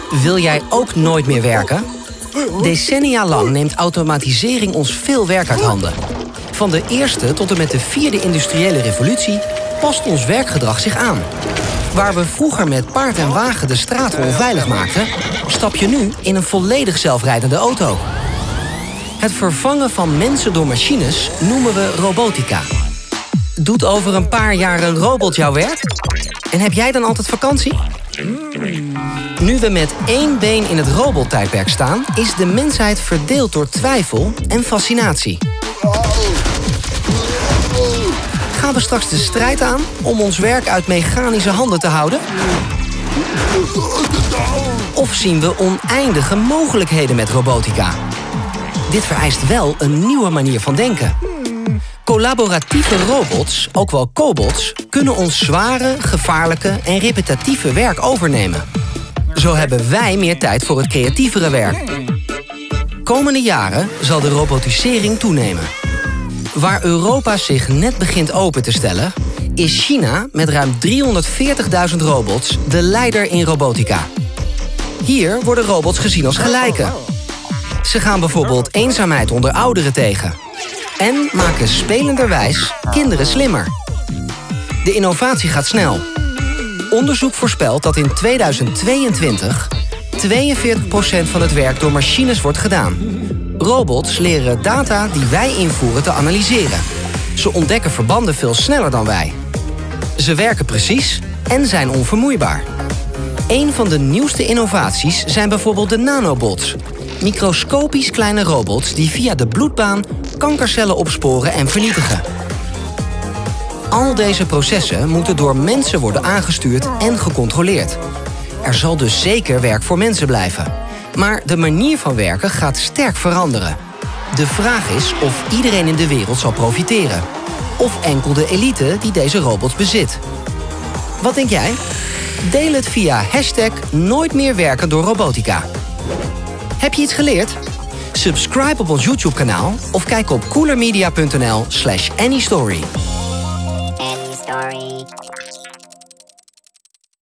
Wil jij ook nooit meer werken? Decennia lang neemt automatisering ons veel werk uit handen. Van de eerste tot en met de vierde industriële revolutie past ons werkgedrag zich aan. Waar we vroeger met paard en wagen de straten onveilig maakten, stap je nu in een volledig zelfrijdende auto. Het vervangen van mensen door machines noemen we robotica. Doet over een paar jaar een robot jouw werk? En heb jij dan altijd vakantie? Nu we met één been in het robottijdperk staan, is de mensheid verdeeld door twijfel en fascinatie. Gaan we straks de strijd aan om ons werk uit mechanische handen te houden? Of zien we oneindige mogelijkheden met robotica? Dit vereist wel een nieuwe manier van denken. Collaboratieve robots, ook wel cobots, kunnen ons zware, gevaarlijke en repetitieve werk overnemen. Zo hebben wij meer tijd voor het creatievere werk. Komende jaren zal de robotisering toenemen. Waar Europa zich net begint open te stellen, is China met ruim 340.000 robots de leider in robotica. Hier worden robots gezien als gelijken. Ze gaan bijvoorbeeld eenzaamheid onder ouderen tegen. En maken spelenderwijs kinderen slimmer. De innovatie gaat snel. Onderzoek voorspelt dat in 2022 42% van het werk door machines wordt gedaan. Robots leren data die wij invoeren te analyseren. Ze ontdekken verbanden veel sneller dan wij. Ze werken precies en zijn onvermoeibaar. Een van de nieuwste innovaties zijn bijvoorbeeld de nanobots. Microscopisch kleine robots die via de bloedbaan kankercellen opsporen en vernietigen. Al deze processen moeten door mensen worden aangestuurd en gecontroleerd. Er zal dus zeker werk voor mensen blijven. Maar de manier van werken gaat sterk veranderen. De vraag is of iedereen in de wereld zal profiteren. Of enkel de elite die deze robots bezit. Wat denk jij? Deel het via #NooitMeerWerkenDoorRobotica. Heb je iets geleerd? Subscribe op ons YouTube-kanaal of kijk op coolermedia.nl/anystory. Any story.